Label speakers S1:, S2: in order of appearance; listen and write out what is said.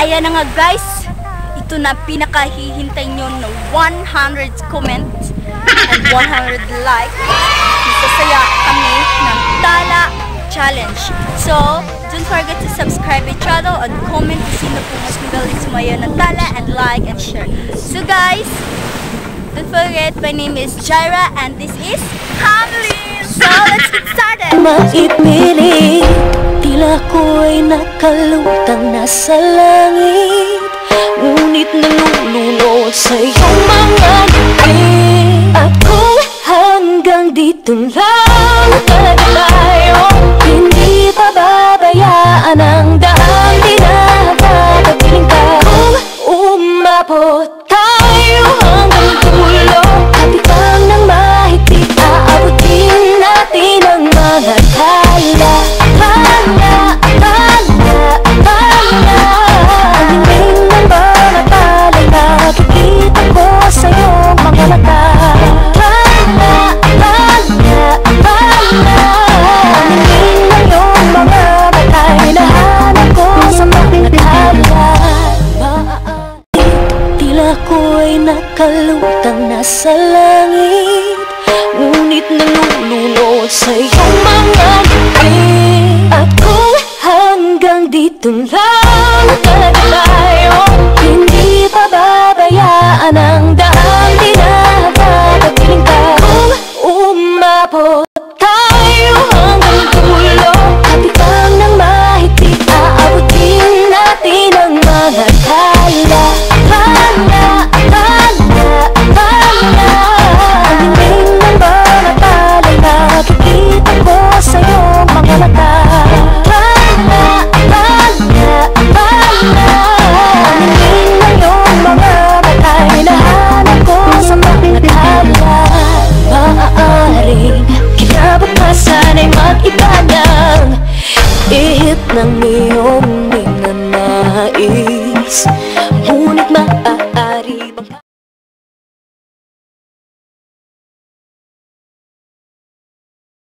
S1: ayan na nga guys, ito na pinakahihintay nyo na 100 comments and 100 likes. Sasaya kami ng Tala Challenge. So, don't forget to subscribe my channel and comment kung sino po mas magaling sumaya ng Tala and like and share. So guys, don't forget, my name is Jyrah and this is Hanilyn. So, let's get started!
S2: Maipili, tila ko'y nakalutang nasa langit, ngunit nalulunod sa iyong mga ngiti. At kung hanggang dito lang talaga tayo, hindi pababayaan ang daang dinadadapiling ka. Kung umabot tayo hanggang dulo, kapitang ng mahigpit, aabutin natin ang mga tala. Hanilyn ng mga talay, nakikita ko sa iyong mga mata. Hanilyn ng iyong mga matay, hinahanap ko sa mga tala. Tila ko'y nakalutang nasa langit, ngunit nalulunod sa iyong mga ngiti. At kung hanggang dito lang talaga tayo, hindi pababayaan ang daang dinadadapiling ka. Kung umabot tayo hanggang dulo, kapitang ng mahigpit, aabutin natin ang mga tala. Hanilyn ng mga talay, nakikita ko sa iyong mga mata. Hanilyn ng iyong mga matay, hinahanap ko sa mga tala. Maaaring kinabukasan ay mag-iba ng ihip ng iyong ninanais, ngunit